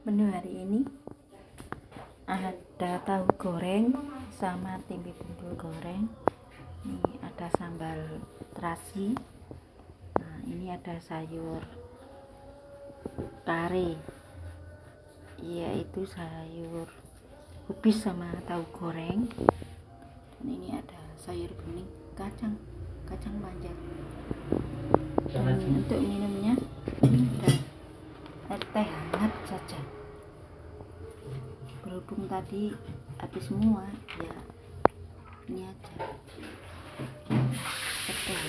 Menu hari ini ada tahu goreng sama tempe bumbu goreng. Ini ada sambal terasi. Nah, ini ada sayur kare, yaitu sayur kubis sama tahu goreng. Dan ini ada sayur bening, kacang panjang. Dan untuk minumnya ini ada teh hangat saja. Berhubung tadi habis semua, ya ini aja teh.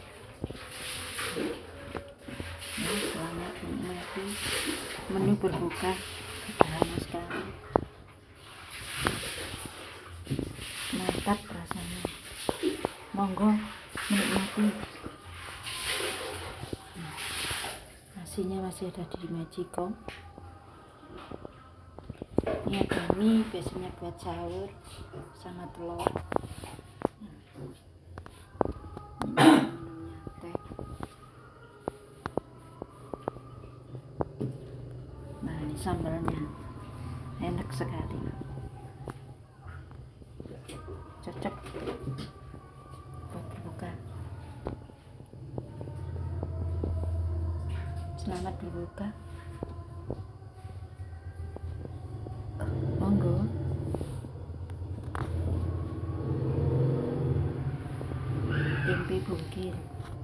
Nah, selamat menikmati menu berbuka, sederhana sekali, mantap rasanya. Monggo menikmati. Nasinya masih ada di Magicom. Ini ada mie, biasanya buat sahur sama telur. Minumnya teh. Nah, ini sambalnya enak sekali, cocok buat berbuka. Selamat berbuka. Monggo. Tempe bungkil.